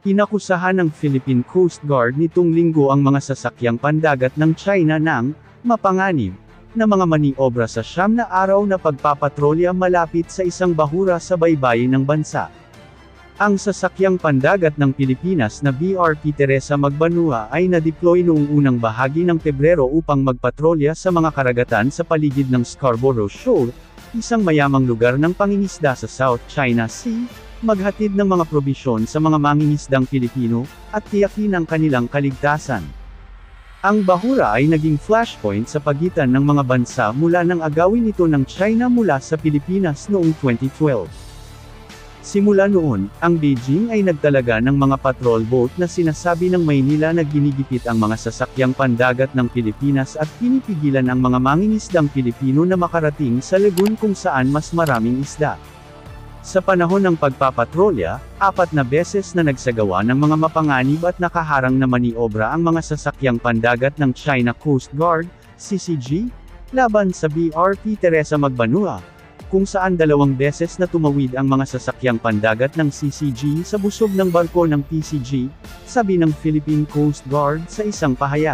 Inakusahan ng Philippine Coast Guard nitong linggo ang mga sasakyang pandagat ng China ng mapanganib na mga maniobra sa 9 na araw na pagpapatrolya malapit sa isang bahura sa baybayin ng bansa. Ang sasakyang pandagat ng Pilipinas na BRP Teresa Magbanua ay na-deploy noong unang bahagi ng Pebrero upang magpatrolya sa mga karagatan sa paligid ng Scarborough Shoal, isang mayamang lugar ng pangingisda sa South China Sea, maghatid ng mga probisyon sa mga mangingisdang Pilipino, at tiyakin ang kanilang kaligtasan. Ang bahura ay naging flashpoint sa pagitan ng mga bansa mula nang agawin ito ng China mula sa Pilipinas noong 2012. Simula noon, ang Beijing ay nagtalaga ng mga patrol boat na sinasabi ng Maynila na ginigipit ang mga sasakyang pandagat ng Pilipinas at pinipigilan ang mga mangingisdang Pilipino na makarating sa lagoon kung saan mas maraming isda. Sa panahon ng pagpapatrolya, 4 na beses na nagsagawa ng mga mapanganib at nakaharang na maniobra ang mga sasakyang pandagat ng China Coast Guard, CCG, laban sa BRP Teresa Magbanua, kung saan 2 beses na tumawid ang mga sasakyang pandagat ng CCG sa busog ng barko ng PCG, sabi ng Philippine Coast Guard sa isang pahayag.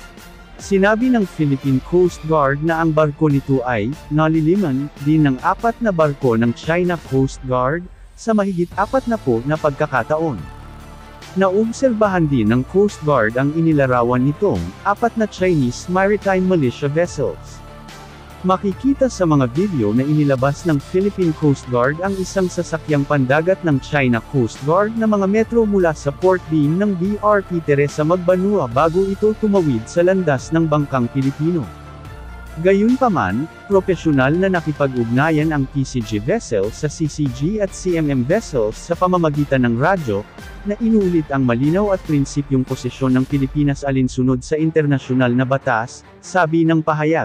Sinabi ng Philippine Coast Guard na ang barko nito ay naliliman din ng 4 na barko ng China Coast Guard sa mahigit 40 na pagkakataon. Naobserbahan din ng Coast Guard ang inilarawan nitong 4 na Chinese Maritime Militia vessels. Makikita sa mga video na inilabas ng Philippine Coast Guard ang isang sasakyang pandagat ng China Coast Guard na mga metro mula sa port beam ng BRP Teresa Magbanua bago ito tumawid sa landas ng bangkang Pilipino. Gayunpaman, propesyonal na nakipag-ugnayan ang PCG vessels sa CCG at CMM vessels sa pamamagitan ng radyo, na inuulit ang malinaw at prinsipyong posisyon ng Pilipinas alinsunod sa internasyonal na batas, sabi ng pahayag.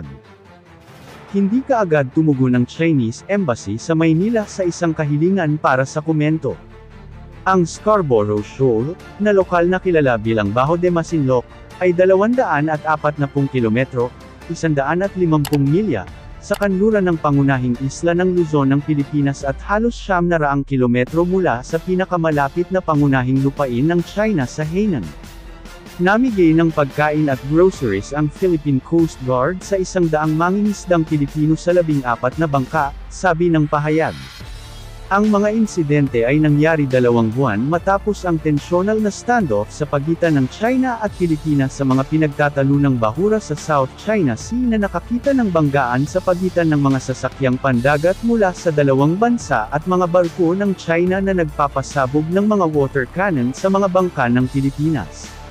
Hindi kaagad tumugon ng Chinese Embassy sa Maynila sa isang kahilingan para sa komento. Ang Scarborough Shoal, na lokal na kilala bilang Bajo de Masinloc, ay 240 kilometro, 150 milya, sa kanluran ng pangunahing isla ng Luzon ng Pilipinas at halos 900 kilometro mula sa pinakamalapit na pangunahing lupain ng China sa Hainan. Namigay ng pagkain at groceries ang Philippine Coast Guard sa 100 mangingisdang Pilipino sa 14 na bangka, sabi ng pahayag. Ang mga insidente ay nangyari 2 buwan matapos ang tensyonal na standoff sa pagitan ng China at Pilipinas sa mga pinagtatalunang bahura sa South China Sea na nakakita ng banggaan sa pagitan ng mga sasakyang pandagat mula sa 2 bansa at mga barko ng China na nagpapasabog ng mga water cannon sa mga bangka ng Pilipinas.